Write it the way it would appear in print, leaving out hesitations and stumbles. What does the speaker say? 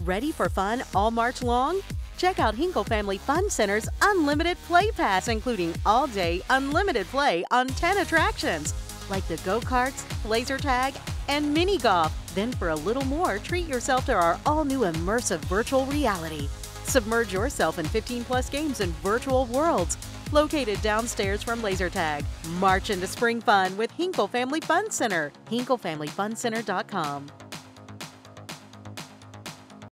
Ready for fun all March long? Check out Hinkle Family Fun Center's Unlimited Play Pass, including all-day unlimited play on 10 attractions, like the Go Karts, Lazer Tag, and Mini Golf. Then for a little more, treat yourself to our all-new Immersive Virtual Reality. Submerge yourself in 15+ games in virtual worlds, located downstairs from Lazer Tag. March into spring fun with Hinkle Family Fun Center. HinkleFamilyFunCenter.com.